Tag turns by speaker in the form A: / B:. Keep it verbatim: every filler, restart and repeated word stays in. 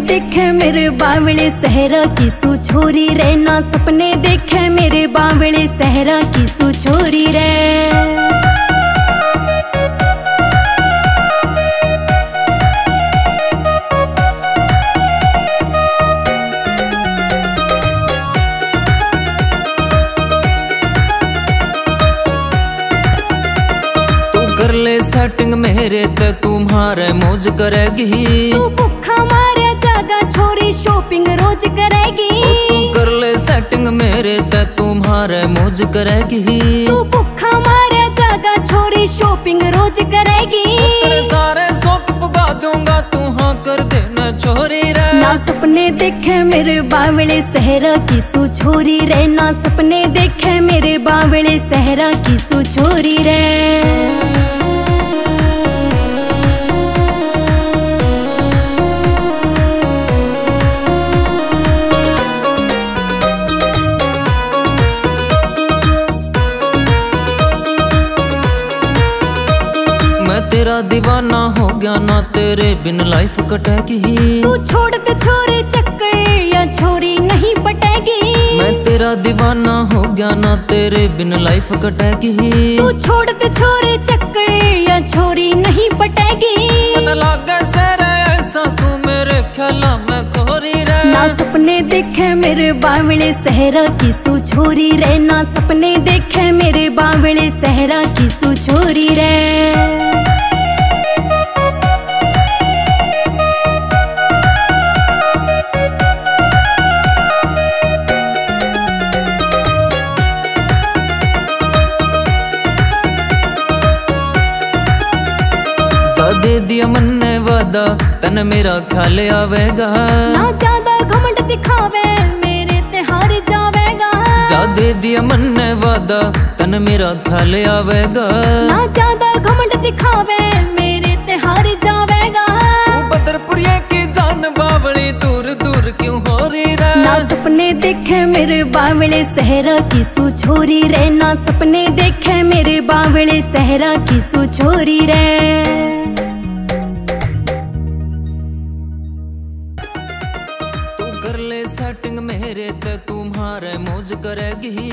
A: देखे मेरे बावले सहरा की सू छोरी रे, ना सपने देखे मेरे बावले सहरा की सू छोरी रे।
B: कर ले सेटिंग मेरे ते तुम्हारे मौज करेगी।
A: तू भूखा मारे जागा छोरी शॉपिंग रोज करेगी।
B: तू कर ले सेटिंग मेरे ते तुम्हारे मौज करेगी।
A: तू भूखा मारे जागा छोरी शॉपिंग रोज करेगी।
B: तेरे सारे शौक पुगा दूंगा तू हाँ कर देना छोरी रे।
A: ना सपने देखे मेरे बावले सहरा की सू छोरी रे, ना सपने देखे मेरे बावले सहरा की सू छोरी रे।
B: तेरा दीवाना हो गया ना तेरे बिन लाइफ कटेगी।
A: तू छोड़ दे छोरे चक्कर या छोरी नहीं पटेगी।
B: मैं तेरा दीवाना हो गया ना तेरे बिन लाइफ कटेगी।
A: तू छोड़ दे छोरे चक्कर या छोरी नहीं पटेगी।
B: मन लागे सेरे ऐसा तू मेरे ख्याला में खोरी रे।
A: ना सपने देखे मेरे बावले सहरा की सू छोरी रे, ना सपने देखे मेरे बावले सहरा की सू छोरी रे।
B: दे दिया मन ने वादा तन मेरा ख्याल आवेगा।
A: ना ज्यादा घमंड दिखावे मेरे ते हार जावेगा।
B: जा दे दिया मन ने वादा तन मेरा ख्याल आवेगा।
A: ना ज्यादा घमंड दिखावे मेरे ते हार जावेगा।
B: तू बदरपुरिया की जान बावली दूर दूर क्यों हो रही रे।
A: ना सपने देखे मेरे बावले सहरा की सू छोरी रे, ना सपने देखे मेरे बावले सहरा की सू छोरी रे।
B: कर ले सेटिंग मेरे ते तुम्हारे मौज करेगी।